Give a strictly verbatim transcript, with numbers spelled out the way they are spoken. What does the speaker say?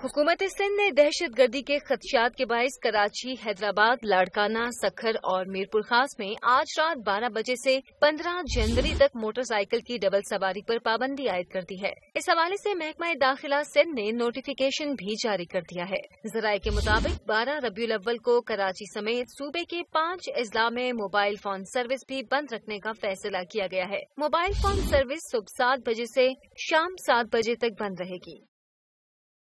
हुकूमत सिंध ने दहशत गर्दी के खदशात के बायस कराची, हैदराबाद, लाड़काना, सखर और मीरपुर खास में आज रात बारह बजे से पंद्रह जनवरी तक मोटरसाइकिल की डबल सवारी पर पाबंदी आयद कर दी है। इस हवाले से महकमा दाखिला सिंध ने नोटिफिकेशन भी जारी कर दिया है। जराये के मुताबिक बारह रबीउल अव्वल को कराची समेत सूबे के पाँच अजला में मोबाइल फोन सर्विस भी बंद रखने का फैसला किया गया है। मोबाइल फोन सर्विस सुबह सात बजे से शाम सात बजे तक बंद रहेगी।